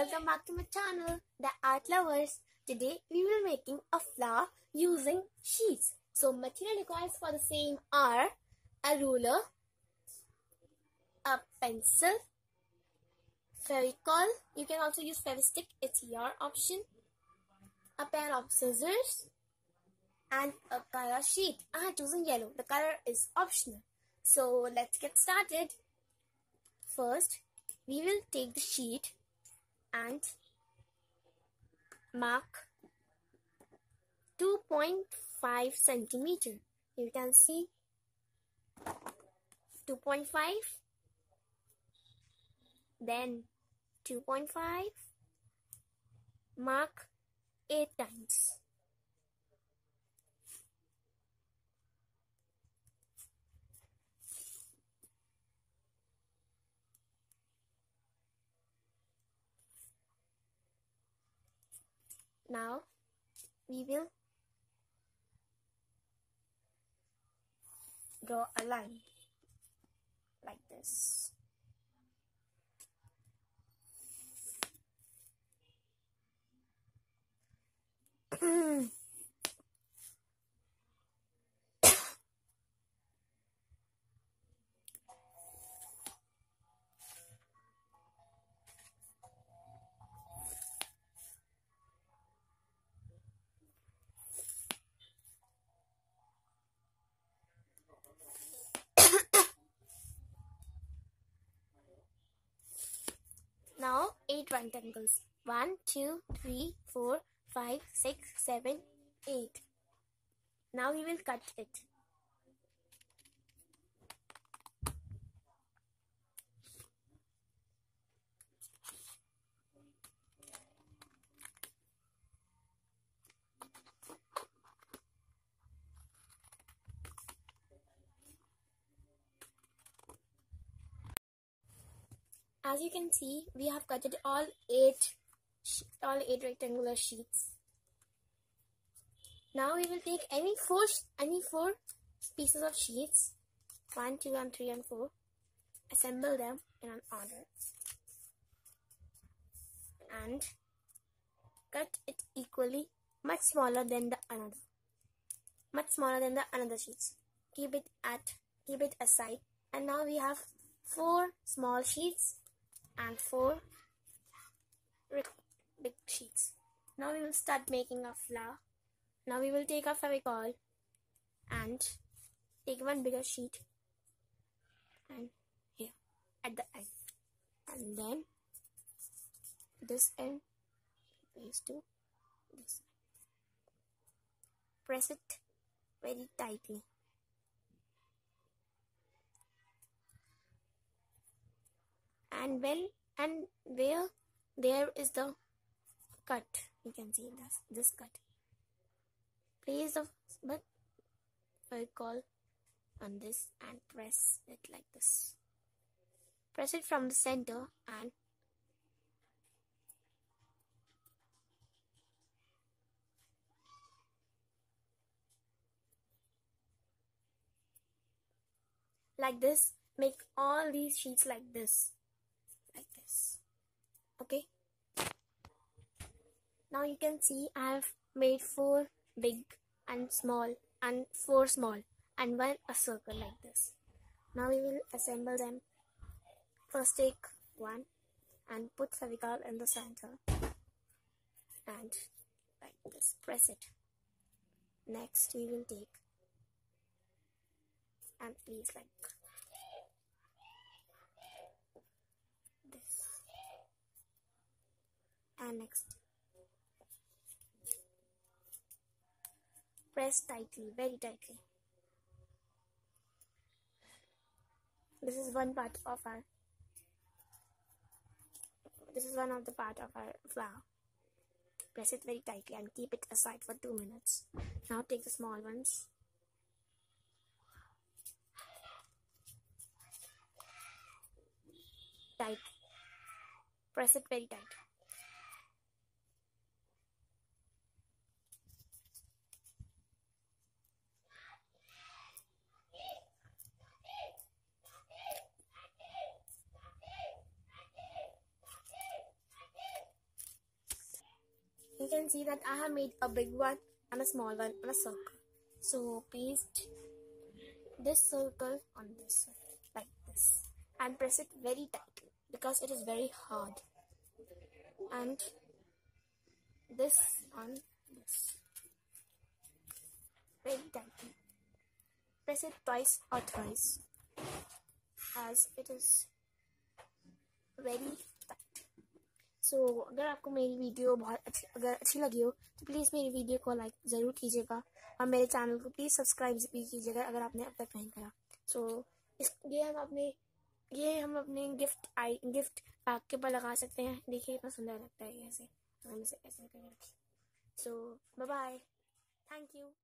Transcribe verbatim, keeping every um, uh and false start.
welcome back to my channel, The Art Lovers. Today we will be making a flower using sheets. So material required for the same are a ruler, a pencil, Fevicol, you can also use Fevistick, it's your option, a pair of scissors and a color sheet. I have chosen yellow, the color is optional. So let's get started. First, we will take the sheet and mark two point five centimeter. You can see two point five, then two point five, mark eight times. Now we will draw a line like this. Now eight rectangles. One, two, three, four, five, six, seven, eight. Now we will cut it. As you can see, we have cut it all eight, all eight rectangular sheets. Now we will take any four, any four pieces of sheets, one, two, and three, and four. Assemble them in an order, and cut it equally, much smaller than the another, much smaller than the another sheets. Keep it at, keep it aside, and now we have four small sheets and four big sheets. Now we will start making a flower. Now we will take a Fevicol and take one bigger sheet and here at the end, and then this end paste to this. Press it very tightly. And when and where there is the cut, you can see this this cut. Place the but Fevicol on this and press it like this. Press it from the center and like this. Make all these sheets like this. Like this. Okay. Now you can see I have made four big and small and four small and one a circle like this. Now we will assemble them. First take one and put Fevicol in the center and like this. Press it. Next we will take and place like this. And next press tightly, very tightly. This is one part of our this is one of the part of our flower. Press it very tightly and keep it aside for two minutes. Now take the small ones. Tight. Press it very tight. you can see that I have made a big one and a small one on a circle. So paste this circle on this circle like this and press it very tightly because it is very hard, and this on this very tightly. Press it twice or thrice as it is very tight. So so, अगर आपको मेरी video बहुत अच्छी अगर अच्छी लगी हो तो प्लीज़ मेरी वीडियो को लाइक ज़रूर कीजिएगा और मेरे चैनल को प्लीज़ सब्सक्राइब भी कीजिएगा अगर आपने अब तक नहीं करा. सो so, इस ये हम अपने ये हम अपने गिफ्ट आई गिफ्ट पैक के ऊपर लगा सकते हैं. देखिए कितना सुंदर लगता है ऐसे. हम इसे ऐसे करके रखें. So bye bye. Thank you.